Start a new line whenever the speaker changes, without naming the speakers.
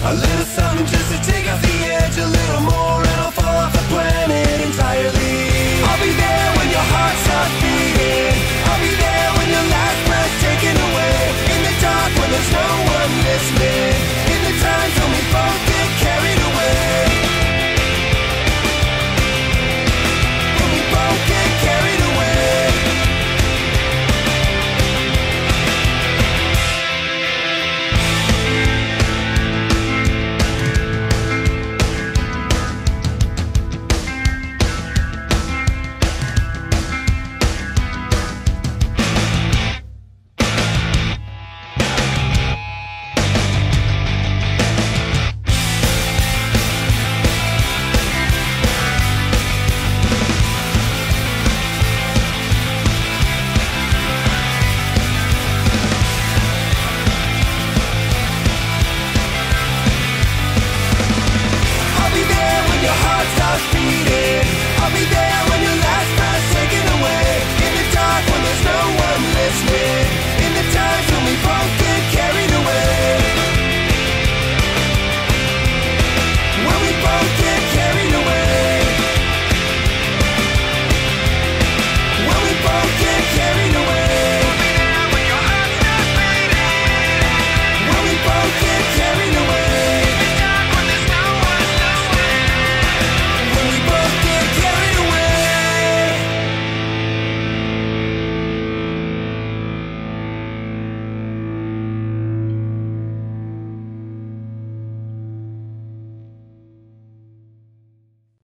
A little something just to take off the edge a little more, and I'll fall off the planet entirely. I'll be there when your heart starts beating. I'll be there when your last breath's taken away. In the dark when there's no one listening. In the times when we both get carried away. When we both get carried away. I'll be there when your heart starts beating. I'll be there